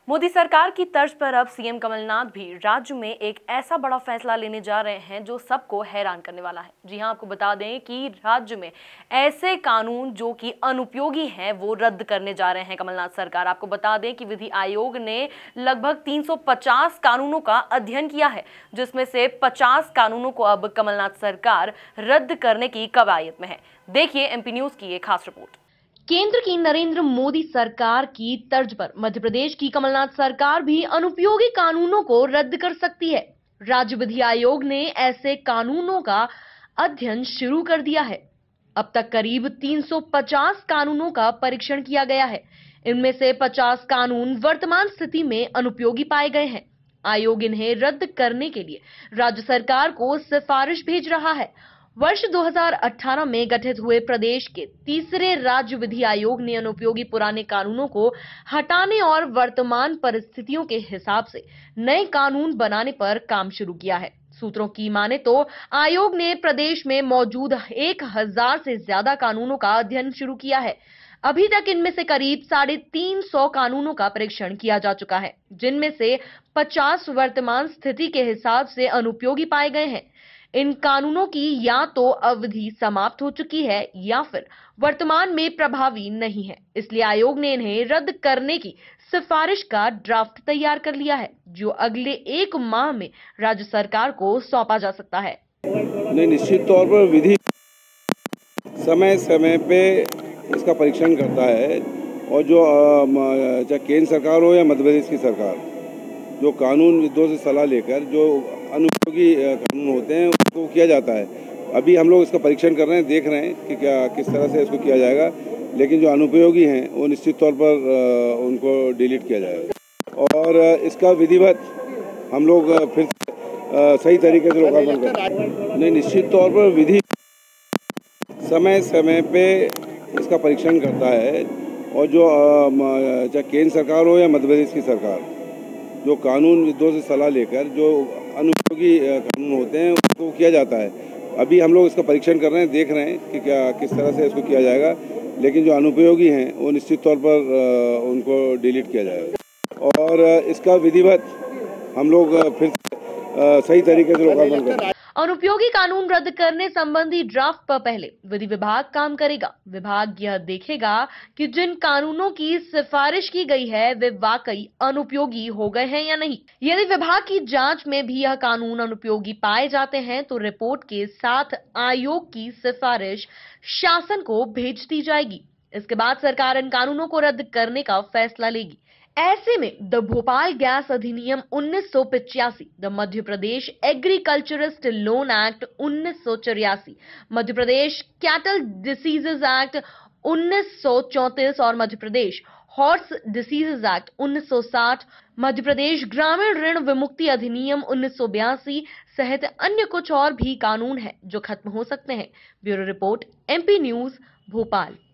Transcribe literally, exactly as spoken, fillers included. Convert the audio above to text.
मोदी सरकार की तर्ज पर अब सीएम कमलनाथ भी राज्य में एक ऐसा बड़ा फैसला लेने जा रहे हैं जो सबको हैरान करने वाला है। जी हां, आपको बता दें कि राज्य में ऐसे कानून जो कि अनुपयोगी हैं वो रद्द करने जा रहे हैं कमलनाथ सरकार। आपको बता दें कि विधि आयोग ने लगभग तीन सौ पचास कानूनों का अध्ययन किया है, जिसमें से पचास कानूनों को अब कमलनाथ सरकार रद्द करने की कवायद में है। देखिए एमपी न्यूज की एक खास रिपोर्ट। केंद्र की नरेंद्र मोदी सरकार की तर्ज पर मध्य प्रदेश की कमलनाथ सरकार भी अनुपयोगी कानूनों को रद्द कर सकती है। राज्य विधि आयोग ने ऐसे कानूनों का अध्ययन शुरू कर दिया है। अब तक करीब तीन सौ पचास कानूनों का परीक्षण किया गया है। इनमें से पचास कानून वर्तमान स्थिति में अनुपयोगी पाए गए हैं। आयोग इन्हें रद्द करने के लिए राज्य सरकार को सिफारिश भेज रहा है। वर्ष दो हज़ार अठारह में गठित हुए प्रदेश के तीसरे राज्य विधि आयोग ने अनुपयोगी पुराने कानूनों को हटाने और वर्तमान परिस्थितियों के हिसाब से नए कानून बनाने पर काम शुरू किया है। सूत्रों की माने तो आयोग ने प्रदेश में मौजूद एक हजार से ज्यादा कानूनों का अध्ययन शुरू किया है। अभी तक इनमें से करीब साढ़े तीन सौ कानूनों का परीक्षण किया जा चुका है, जिनमें से पचास वर्तमान स्थिति के हिसाब से अनुपयोगी पाए गए हैं। इन कानूनों की या तो अवधि समाप्त हो चुकी है या फिर वर्तमान में प्रभावी नहीं है, इसलिए आयोग ने इन्हें रद्द करने की सिफारिश का ड्राफ्ट तैयार कर लिया है, जो अगले एक माह में राज्य सरकार को सौंपा जा सकता है। नहीं, निश्चित तौर पर विधि समय समय पे इसका परीक्षण करता है और जो चाहे केंद्र सरकार हो या मध्य प्रदेश की सरकार, जो कानून विदों से सलाह लेकर जो अनुपयोगी कानून होते हैं उसको किया जाता है। अभी हम लोग इसका परीक्षण कर रहे हैं, देख रहे हैं कि क्या किस तरह से इसको किया जाएगा, लेकिन जो अनुपयोगी हैं वो निश्चित तौर पर उनको डिलीट किया जाएगा और इसका विधिवत हम लोग फिर सही तरीके से लोकार्पण करेंगे। नहीं, निश्चित तौर पर विधि समय समय पे इसका परीक्षण करता है और जो चाहे केंद्र सरकार हो या मध्य प्रदेश की सरकार, जो कानून विदों से सलाह लेकर जो अनुपयोगी कानून होते हैं उसको किया जाता है। अभी हम लोग इसका परीक्षण कर रहे हैं, देख रहे हैं कि क्या किस तरह से इसको किया जाएगा, लेकिन जो अनुपयोगी हैं वो निश्चित तौर पर उनको डिलीट किया जाएगा और इसका विधिवत हम लोग फिर सही तरीके से लोकार्पण करेंगे। अनुपयोगी कानून रद्द करने संबंधी ड्राफ्ट पर पहले विधि विभाग काम करेगा। विभाग यह देखेगा कि जिन कानूनों की सिफारिश की गई है वे वाकई अनुपयोगी हो गए हैं या नहीं। यदि विभाग की जांच में भी यह कानून अनुपयोगी पाए जाते हैं तो रिपोर्ट के साथ आयोग की सिफारिश शासन को भेज दी जाएगी। इसके बाद सरकार इन कानूनों को रद्द करने का फैसला लेगी। ऐसे में द भोपाल गैस अधिनियम उन्नीस सौ पिचासी, the Madhya Pradesh agriculturist loan act उन्नीस सौ चौरासी, Madhya Pradesh cattle diseases act उन्नीस सौ चौंतीस और Madhya Pradesh horse diseases act उन्नीस सौ साठ, मध्य प्रदेश ग्रामीण ऋण विमुक्ति अधिनियम उन्नीस सौ बयासी सहित अन्य कुछ और भी कानून हैं जो खत्म हो सकते हैं। Bureau report, MP news, Bhopal.